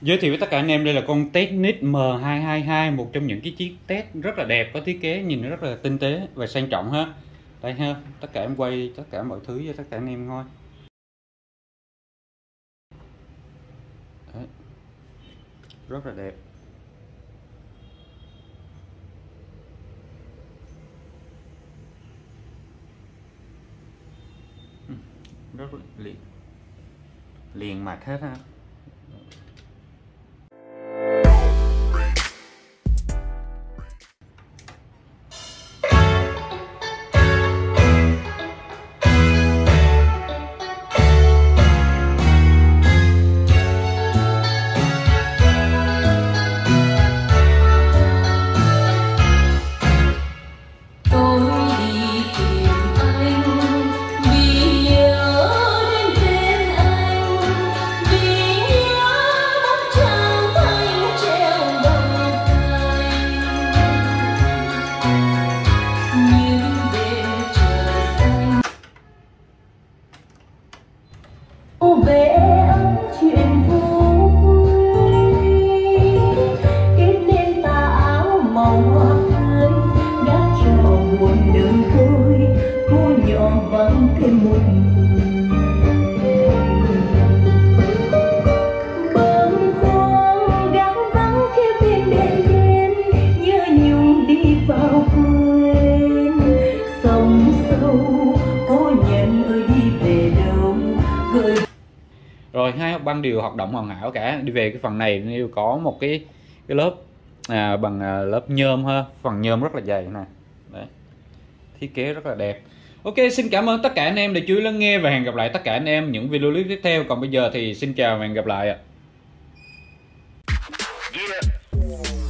Giới thiệu với tất cả anh em, đây là con Technics M222, một trong những cái chiếc test rất là đẹp, có thiết kế nhìn nó rất là tinh tế và sang trọng ha. Đây ha, tất cả em quay tất cả mọi thứ cho tất cả anh em coi. Đấy. Rất là đẹp. Rất là liền mạch hết ha. Về ấm chuyện vui kết nên tà áo màu hoa tươi đã cho buồn đơn côi cô nhỏ vắng thêm một người bâng khuâng đang vắng theo bên đèn đen nhớ nhung đi vào quên sông sâu cô nhận ơi đi về đâu gửi. Rồi hai hộp băng đều hoạt động hoàn hảo cả. Đi về cái phần này đều có một cái lớp bằng lớp nhôm ha, phần nhôm rất là dày nè. Đấy. Thiết kế rất là đẹp. Ok, xin cảm ơn tất cả anh em đã chú ý lắng nghe và hẹn gặp lại tất cả anh em những video clip tiếp theo. Còn bây giờ thì xin chào và hẹn gặp lại ạ.